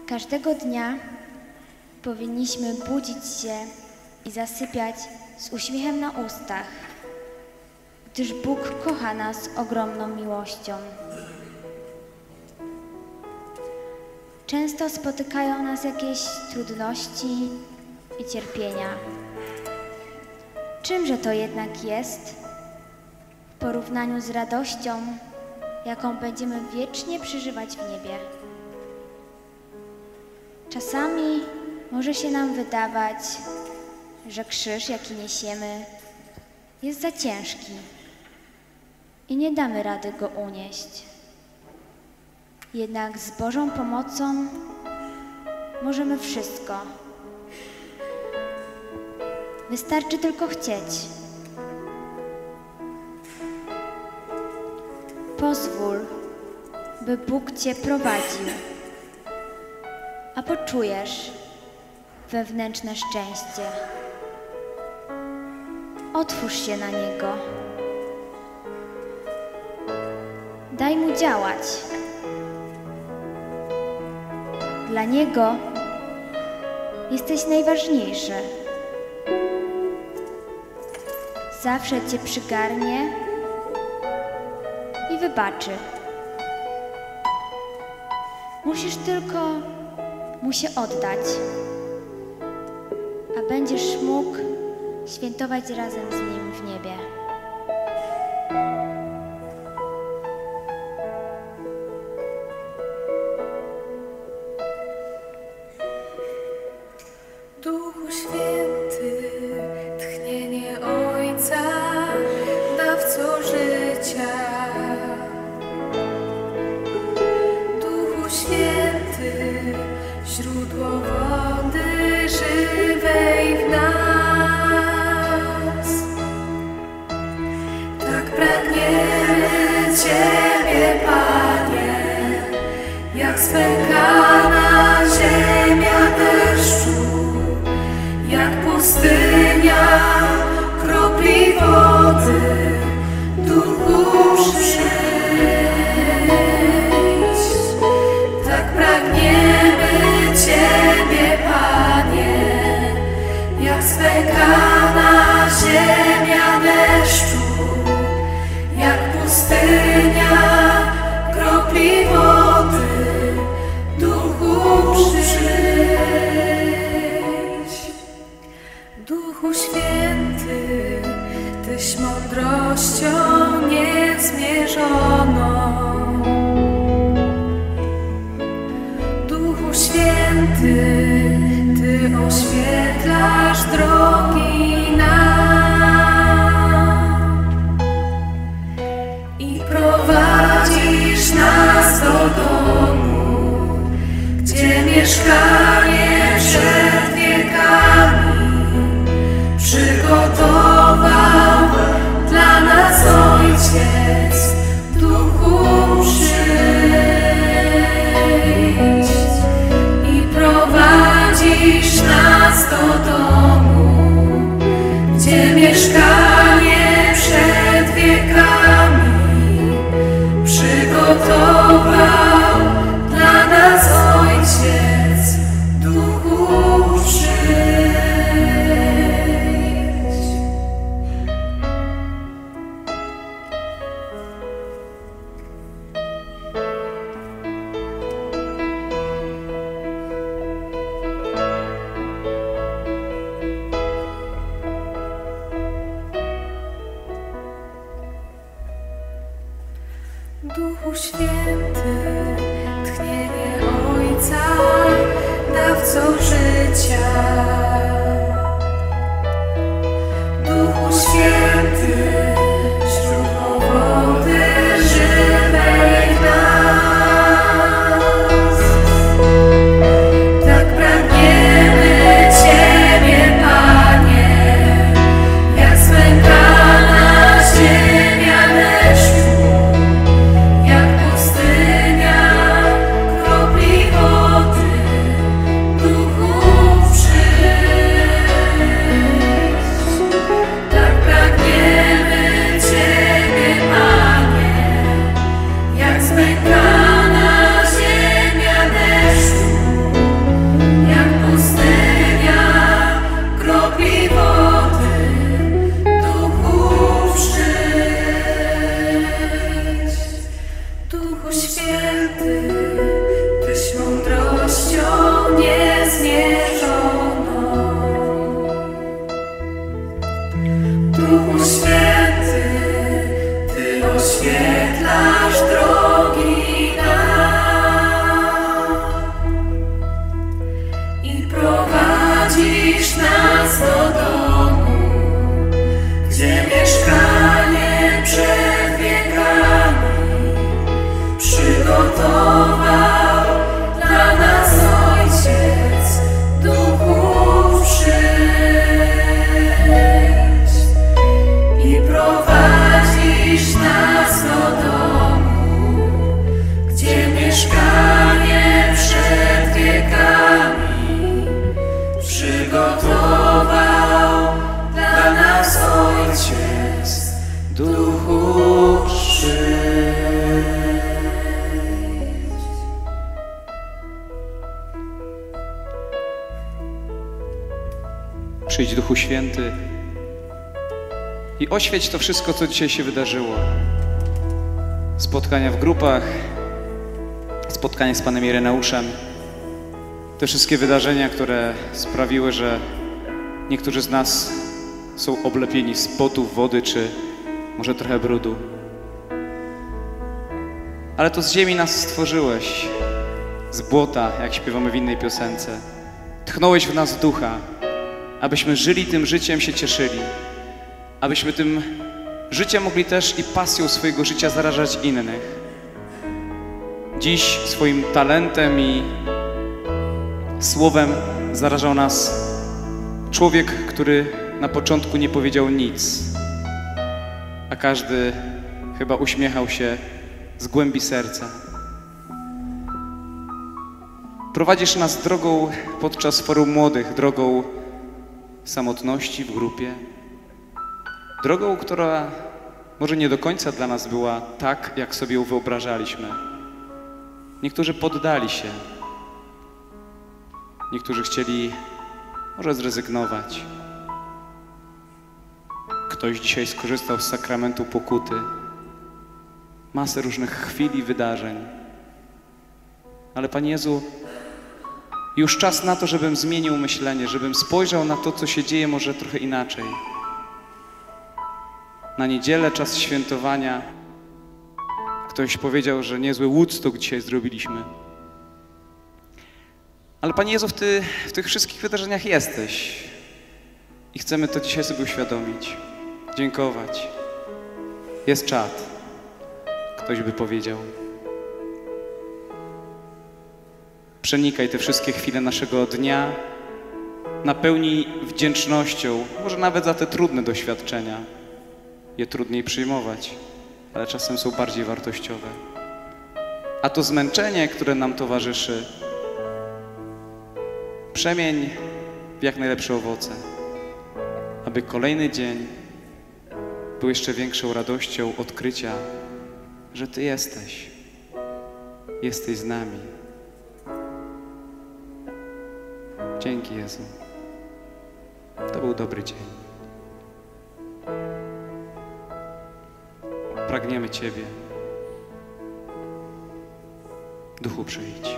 Każdego dnia powinniśmy budzić się i zasypiać z uśmiechem na ustach, gdyż Bóg kocha nas ogromną miłością. Często spotykają nas jakieś trudności i cierpienia. Czymże to jednak jest w porównaniu z radością, jaką będziemy wiecznie przeżywać w niebie? Czasami może się nam wydawać, że krzyż, jaki niesiemy, jest za ciężki i nie damy rady go unieść. Jednak z Bożą pomocą możemy wszystko. Wystarczy tylko chcieć. Pozwól, by Bóg Cię prowadził, a poczujesz wewnętrzne szczęście. Otwórz się na Niego. Daj Mu działać. Dla Niego jesteś najważniejszy. Zawsze Cię przygarnie i wybaczy. Musisz tylko Mu się oddać, a będziesz mógł świętować razem z Nim w niebie. Duchu Święty, tchnienie Ojca, dawco życia. Duchu Święty, źródło wody żywej w nas. Tak pragniemy Ciebie, Panie, jak spękana ziemia deszczu, jak pustynia kropli wody. Duchu, przyjdź. Tak pragniemy Ciebie, Panie, jak spękana ziemia deszczu, jak pustynia kropli wody. Duchu, przyjdź. Duchu Święty, Tyś mądrością niezmierzoną. Duchu Święty, Ty oświetlasz drogi nam i prowadzisz nas do domu, gdzie mieszkanie przed wiekami przygotował dla nas Ojciec. Duchu, przyjdź i prowadzisz nas do domu, gdzie mieszkanie przed wiekami przygotował dla nas Ojciec. Duchu, przyjdź. Duchu Święty, tchnienie Ojca, dawco życia. Duchu Święty, źródło wody żywej w nas. Tak pragniemy Ciebie, Panie, jak spękana ziemia deszczu, jak pustynia kropli wody. Duchu, przyjdź. Przyjdź Duchu Święty i oświeć to wszystko, co dzisiaj się wydarzyło. Spotkania w grupach, spotkanie z Panem Ireneuszem, te wszystkie wydarzenia, które sprawiły, że niektórzy z nas są oblepieni z potów, wody, czy może trochę brudu. Ale to z ziemi nas stworzyłeś, z błota, jak śpiewamy w innej piosence. Tchnąłeś w nas ducha, abyśmy żyli tym życiem, się cieszyli. Abyśmy tym życiem mogli też i pasją swojego życia zarażać innych. Dziś swoim talentem i słowem zarażał nas człowiek, który na początku nie powiedział nic, a każdy chyba uśmiechał się z głębi serca. Prowadzisz nas drogą podczas Forum Młodych, drogą samotności w grupie, drogą, która może nie do końca dla nas była tak, jak sobie ją wyobrażaliśmy. Niektórzy poddali się, niektórzy chcieli może zrezygnować. Ktoś dzisiaj skorzystał z sakramentu pokuty. Masę różnych chwil i wydarzeń. Ale Panie Jezu, już czas na to, żebym zmienił myślenie, żebym spojrzał na to, co się dzieje może trochę inaczej. Na niedzielę, czas świętowania. Ktoś powiedział, że niezły Woodstock dzisiaj zrobiliśmy. Ale Panie Jezu, w tych wszystkich wydarzeniach jesteś. I chcemy to dzisiaj sobie uświadomić. Dziękować. Jest czat. Ktoś by powiedział. Przenikaj te wszystkie chwile naszego dnia. Napełnij wdzięcznością, może nawet za te trudne doświadczenia. Je trudniej przyjmować, ale czasem są bardziej wartościowe. A to zmęczenie, które nam towarzyszy, przemień w jak najlepsze owoce, aby kolejny dzień był jeszcze większą radością odkrycia, że Ty jesteś z nami. Dzięki, Jezu. To był dobry dzień. Pragniemy Ciebie. Duchu, przyjdź.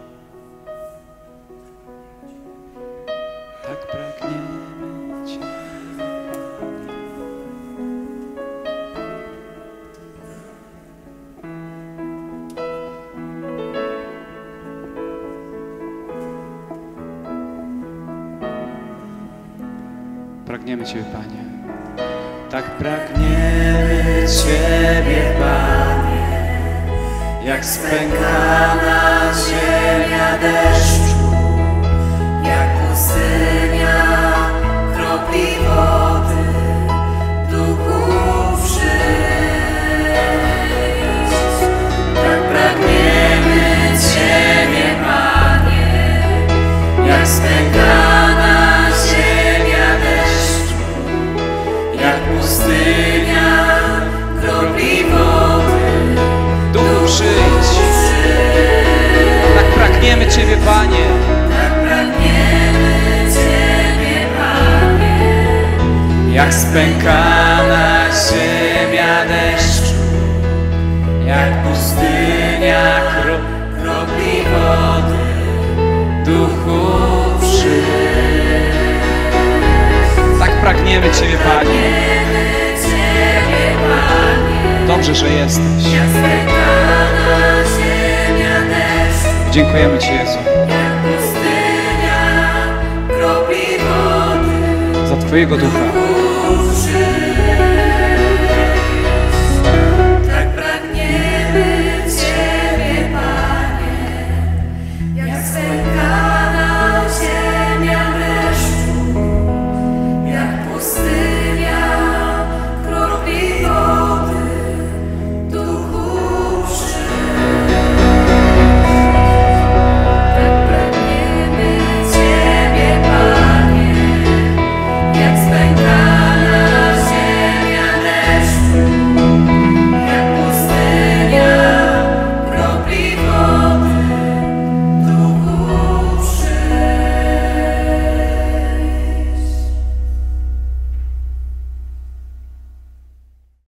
Tak pragniemy Ciebie. Pragniemy Ciebie, Panie. Tak pragniemy Ciebie, Panie, jak spękana ziemia deszczu, Jak pustynia kropli wody, Duchu przyjdź. Tak pragniemy Ciebie, Panie, jak spękana ziemia deszczu, jak pustynia kropli wody, Duchu, przyjdź. Tak pragniemy Ciebie, Panie. Tak pragniemy Ciebie, Panie, Jak spękana ziemia deszczu, jak pustynia kropli wody, Duchu, przyjdź. Tak pragniemy Ciebie, Panie. pragniemy Ciebie, Panie, Dobrze, że jesteś. jak spękana ziemia deszczu, Dziękujemy Ci, Jezu, jak pustynia kropli wody, za Twojego Ducha. Tak pragniemy Ciebie, Panie, jak spękana